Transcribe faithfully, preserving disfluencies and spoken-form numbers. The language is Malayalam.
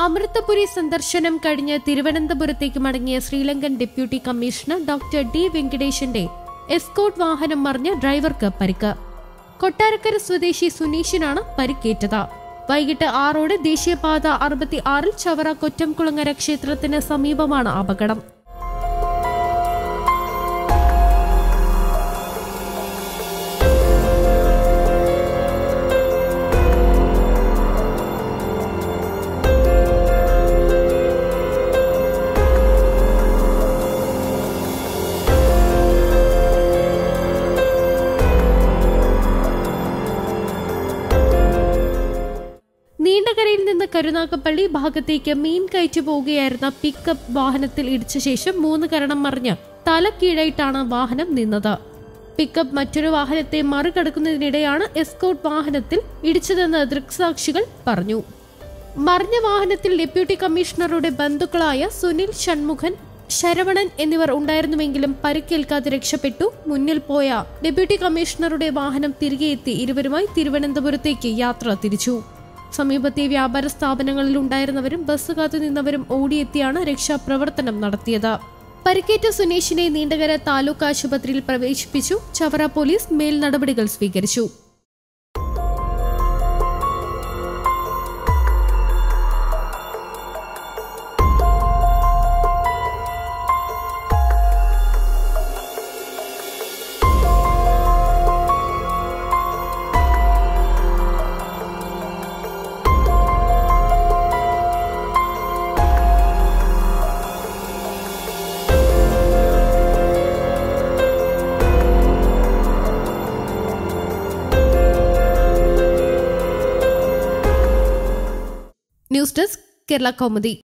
അമൃതപുരി സന്ദർശനം കഴിഞ്ഞ് തിരുവനന്തപുരത്തേക്ക് മടങ്ങിയ Sri Lankan deputy commissioner doctor D വെങ്കടേശന്റെ എസ്കോർട്ട് വാഹനം മറിഞ്ഞ് ഡ്രൈവർക്ക് പരിക്ക്. കൊട്ടാരക്കര സ്വദേശി സുനീഷിനാണ് പരിക്കേറ്റത്. വൈകിട്ട് ആറോടെ ദേശീയപാത അറുപത്തി ആറിൽ ചവറ കൊറ്റംകുളങ്ങര ക്ഷേത്രത്തിന് സമീപമാണ് അപകടം. നീണ്ടകരയിൽ നിന്ന് കരുനാഗപ്പള്ളി ഭാഗത്തേക്ക് മീൻ കയറ്റി പോവുകയായിരുന്ന പിക്കപ്പ് വാഹനത്തിൽ ഇടിച്ച ശേഷം മൂന്ന് കരണം മറിഞ്ഞ് തലക്കീഴായിട്ടാണ് വാഹനം നിന്നത്. പിക്കപ്പ് മറ്റൊരു വാഹനത്തെ മറികടക്കുന്നതിനിടെയാണ് എസ്കോർട്ട് വാഹനത്തിൽ ഇടിച്ചതെന്ന് ദൃക്സാക്ഷികൾ പറഞ്ഞു. മറിഞ്ഞ വാഹനത്തിൽ ഡെപ്യൂട്ടി കമ്മീഷണറുടെ ബന്ധുക്കളായ സുനിൽ, ഷൺമുഖൻ, ശരവണൻ എന്നിവർ ഉണ്ടായിരുന്നുവെങ്കിലും പരിക്കേൽക്കാതെ രക്ഷപ്പെട്ടു. മുന്നിൽ പോയ ഡെപ്യൂട്ടി കമ്മീഷണറുടെ വാഹനം തിരികെ എത്തി ഇരുവരുമായി തിരുവനന്തപുരത്തേക്ക് യാത്ര തിരിച്ചു. സമീപത്തെ വ്യാപാര സ്ഥാപനങ്ങളിൽ ഉണ്ടായിരുന്നവരും ബസ് കാത്തു നിന്നവരും ഓടിയെത്തിയാണ് രക്ഷാപ്രവർത്തനം നടത്തിയത്. പരിക്കേറ്റ സുനീഷിനെ നീണ്ടകര താലൂക്ക് ആശുപത്രിയിൽ പ്രവേശിപ്പിച്ചു. ചവറ പോലീസ് മേൽ നടപടികൾ സ്വീകരിച്ചു. News desk Kerala Kaumudi.